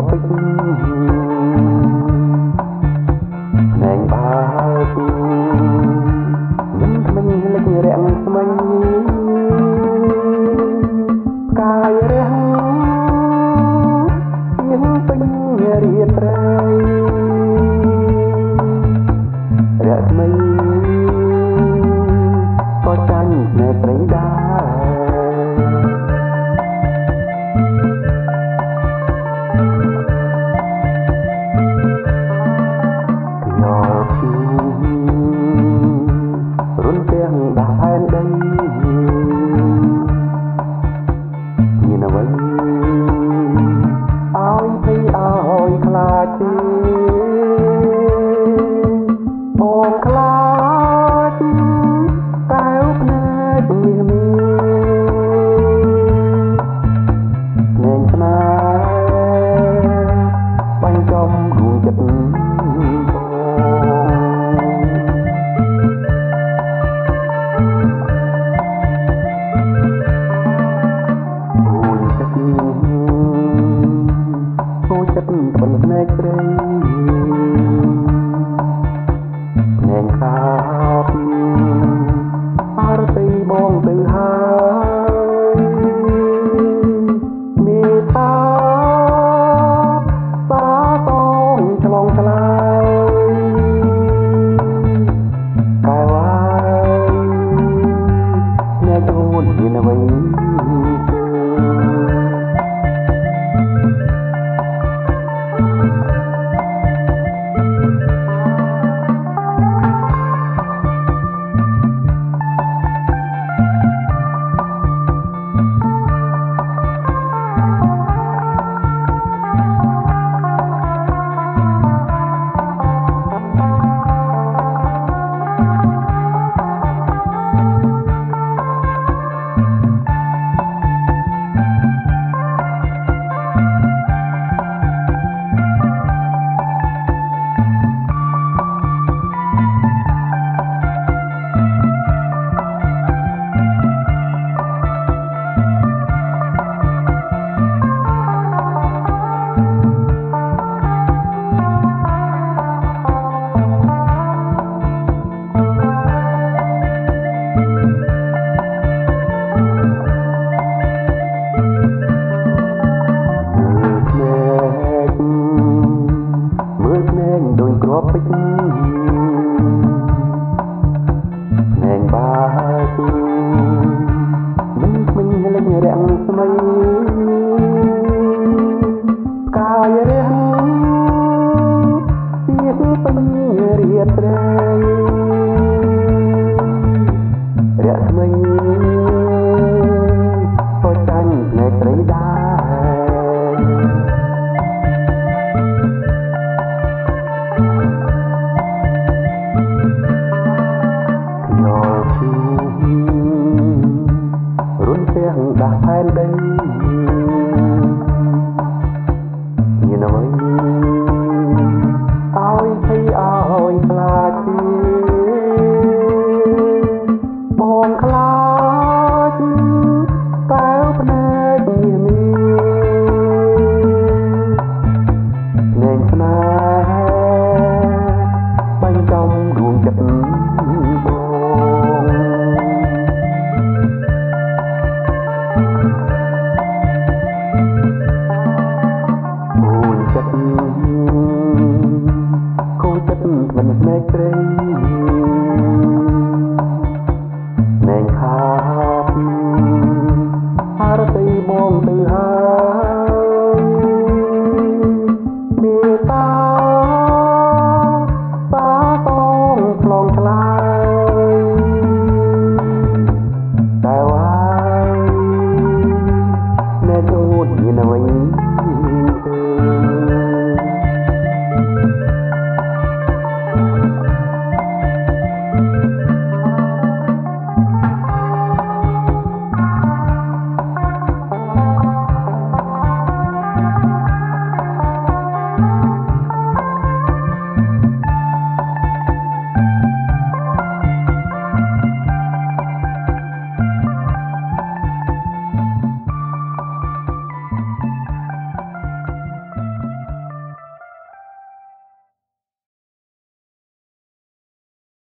ពេជ្រណែងបើមិនថ្មិញលិចរាំងស្មិញកាយរះទៀងពេញរាត្រីរស្មីក៏ចាញ់ណែត្រីដែររុនទាំងដាស់ផែនដីមានអ្វីឲ្យភ័យឲ្យខ្លាចទេបងខ្លាចកែវភ្នែកមាសមានភ្នែកស្នេហ៍បាញ់ចំដួងចិត្តចិត្តប៉ុន្តែព្រៃភ្នែកខាបអរទីបងទៅហើយមេត្តាសាតងឆ្លងឆ្លើយកែវ៉ាភ្នែកអូនមានអ្វីដូចគ្រាប់ពេជ្រ